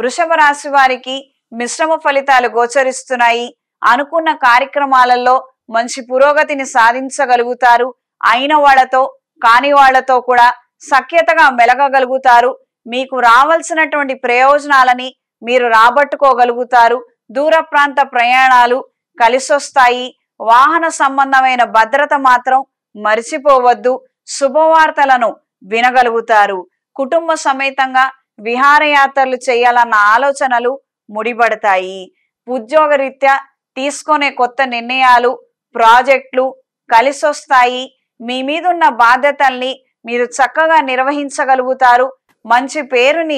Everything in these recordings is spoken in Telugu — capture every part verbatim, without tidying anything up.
వృషభ రాశి వారికి మిశ్రమ ఫలితాలు గోచరిస్తున్నాయి. అనుకున్న కార్యక్రమాలలో మంచి పురోగతిని సాధించగలుగుతారు. అయిన వాళ్లతో కాని వాళ్లతో కూడా సఖ్యతగా మెలగగలుగుతారు. మీకు రావాల్సినటువంటి ప్రయోజనాలని మీరు రాబట్టుకోగలుగుతారు. దూర ప్రాంత ప్రయాణాలు కలిసొస్తాయి. వాహన సంబంధమైన భద్రత మాత్రం మరిచిపోవద్దు. శుభవార్తలను వినగలుగుతారు. కుటుంబ సమేతంగా విహారయాత్రలు చేయాలన్న ఆలోచనలు ముడిపడతాయి. ఉద్యోగరీత్యా తీసుకునే కొత్త నిర్ణయాలు, ప్రాజెక్టులు కలిసొస్తాయి. మీ మీదున్న బాధ్యతల్ని మీరు చక్కగా నిర్వహించగలుగుతారు. మంచి పేరుని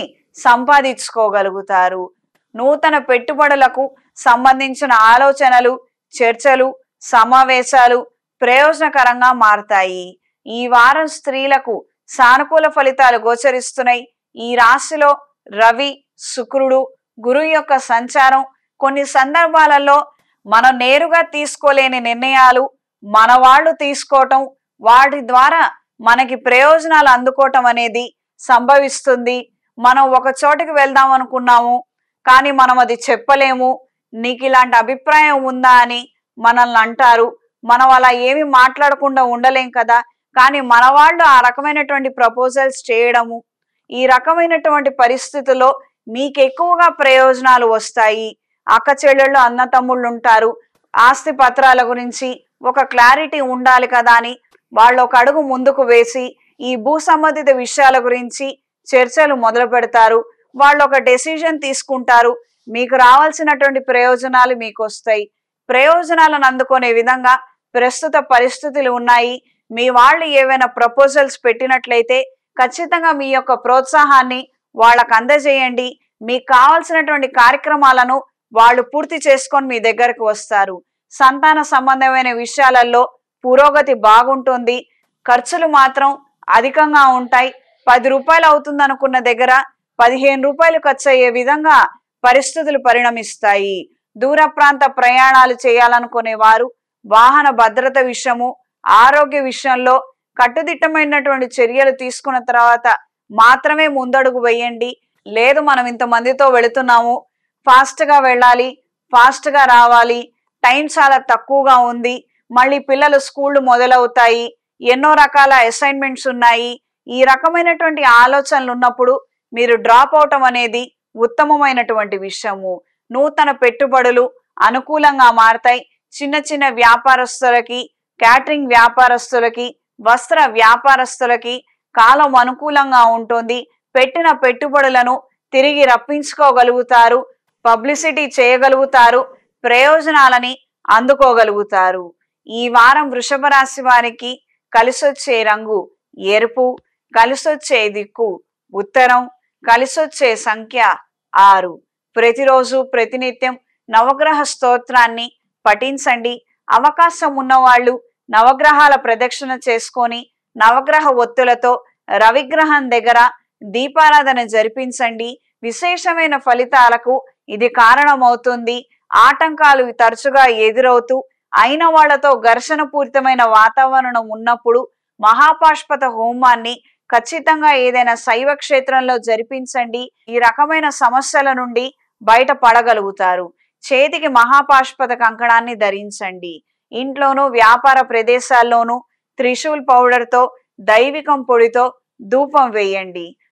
సంపాదించుకోగలుగుతారు. నూతన పెట్టుబడులకు సంబంధించిన ఆలోచనలు, చర్చలు, సమావేశాలు ప్రయోజనకరంగా మారతాయి. ఈ వారం స్త్రీలకు సానుకూల ఫలితాలు గోచరిస్తున్నాయి. ఈ రాశిలో రవి, శుక్రుడు, గురువు యొక్క సంచారం కొన్ని సందర్భాలలో మనం నేరుగా తీసుకోలేని నిర్ణయాలు మన వాళ్ళు తీసుకోవటం, వాటి ద్వారా మనకి ప్రయోజనాలు అందుకోవటం అనేది సంభవిస్తుంది. మనం ఒక చోటికి వెళ్దాం అనుకున్నాము, కానీ మనం అది చెప్పలేము. నీకు ఇలాంటి అభిప్రాయం ఉందా అని మనల్ని అంటారు. మనం అలా ఏమి మాట్లాడకుండా ఉండలేం కదా. కానీ మన వాళ్ళు ఆ రకమైనటువంటి ప్రపోజల్స్ చేయడము, ఈ రకమైనటువంటి పరిస్థితుల్లో మీకు ఎక్కువగా ప్రయోజనాలు వస్తాయి. అక్క చెల్లెళ్ళు, అన్న తమ్ముళ్ళు ఉంటారు. ఆస్తి పత్రాల గురించి ఒక క్లారిటీ ఉండాలి కదా అని వాళ్ళు ఒక అడుగు ముందుకు వేసి ఈ భూ సంబంధిత విషయాల గురించి చర్చలు మొదలు పెడతారు. వాళ్ళు ఒక డెసిజన్ తీసుకుంటారు. మీకు రావాల్సినటువంటి ప్రయోజనాలు మీకు వస్తాయి. ప్రయోజనాలను అందుకునే విధంగా ప్రస్తుత పరిస్థితులు ఉన్నాయి. మీ వాళ్ళు ఏవైనా ప్రపోజల్స్ పెట్టినట్లయితే ఖచ్చితంగా మీ యొక్క ప్రోత్సాహాన్ని వాళ్ళకు అందజేయండి. మీకు కావాల్సినటువంటి కార్యక్రమాలను వాళ్ళు పూర్తి చేసుకొని మీ దగ్గరకు వస్తారు. సంతాన సంబంధమైన విషయాలలో పురోగతి బాగుంటుంది. ఖర్చులు మాత్రం అధికంగా ఉంటాయి. పది రూపాయలు అవుతుంది అనుకున్న దగ్గర పదిహేను రూపాయలు ఖర్చు అయ్యే విధంగా పరిస్థితులు పరిణమిస్తాయి. దూర ప్రాంత ప్రయాణాలు చేయాలనుకునే వారు వాహన భద్రత విషయము, ఆరోగ్య విషయంలో కట్టుదిట్టమైనటువంటి చర్యలు తీసుకున్న తర్వాత మాత్రమే ముందడుగు వేయండి. లేదు మనం ఇంతమందితో వెళుతున్నాము, ఫాస్ట్ గా వెళ్ళాలి, ఫాస్ట్ గా రావాలి, టైం చాలా తక్కువగా ఉంది, మళ్ళీ పిల్లలు స్కూళ్ళు మొదలవుతాయి, ఎన్నో రకాల అసైన్మెంట్స్ ఉన్నాయి, ఈ రకమైనటువంటి ఆలోచనలు ఉన్నప్పుడు మీరు డ్రాప్ అవటం అనేది ఉత్తమమైనటువంటి విషయము. నూతన పెట్టుబడులు అనుకూలంగా మారతాయి. చిన్న చిన్న వ్యాపారస్తులకి, క్యాటరింగ్ వ్యాపారస్తులకి, వస్త్ర వ్యాపారస్తులకి కాలం అనుకూలంగా ఉంటుంది. పెట్టిన పెట్టుబడులను తిరిగి రప్పించుకోగలుగుతారు. పబ్లిసిటీ చేయగలుగుతారు. ప్రయోజనాలని అందుకోగలుగుతారు. ఈ వారం వృషభ రాశి వారికి కలిసొచ్చే రంగు ఎరుపు, కలిసొచ్చే దిక్కు ఉత్తరం, కలిసొచ్చే సంఖ్య ఆరు. ప్రతిరోజు ప్రతినిత్యం నవగ్రహ స్తోత్రాన్ని పఠించండి. అవకాశం ఉన్నవాళ్ళు నవగ్రహాల ప్రదక్షిణ చేసుకొని నవగ్రహ ఒత్తులతో రవిగ్రహం దగ్గర దీపారాధన జరిపించండి. విశేషమైన ఫలితాలకు ఇది కారణమవుతుంది. ఆటంకాలు తరచుగా ఎదురవుతూ అయిన వాళ్లతో ఘర్షణ పూరితమైన వాతావరణం ఉన్నప్పుడు మహాపాష్పత హోమాన్ని ఖచ్చితంగా ఏదైనా శైవ క్షేత్రంలో జరిపించండి. ఈ రకమైన సమస్యల నుండి బయట పడగలుగుతారు. చేతికి మహాపాష్పత కంకణాన్ని ధరించండి. ఇంట్లోనూ వ్యాపార ప్రదేశాల్లోనూ త్రిశూల్ పౌడర్తో, దైవికం పొడితో ధూపం వేయండి.